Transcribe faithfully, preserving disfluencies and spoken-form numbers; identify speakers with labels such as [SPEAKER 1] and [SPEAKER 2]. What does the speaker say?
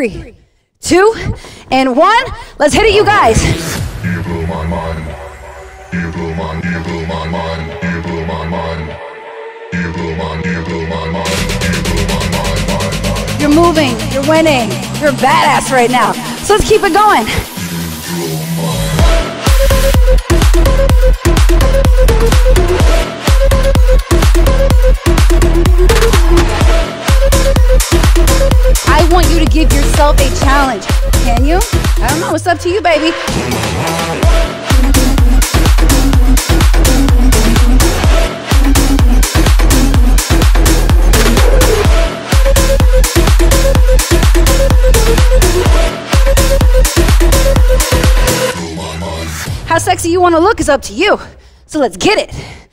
[SPEAKER 1] three, two, and one. Let's hit it, you guys.
[SPEAKER 2] You blow my mind. You blow my, you blow my mind. You blow my mind. You blow my, you blow my mind. You blow my mind, mind, mind.
[SPEAKER 1] You're moving, you're winning, you're a badass right now. So let's keep it going. I want you to give yourself a challenge. Can you? I don't know, it's up to you, baby. How sexy you want to look is up to you. So let's get it.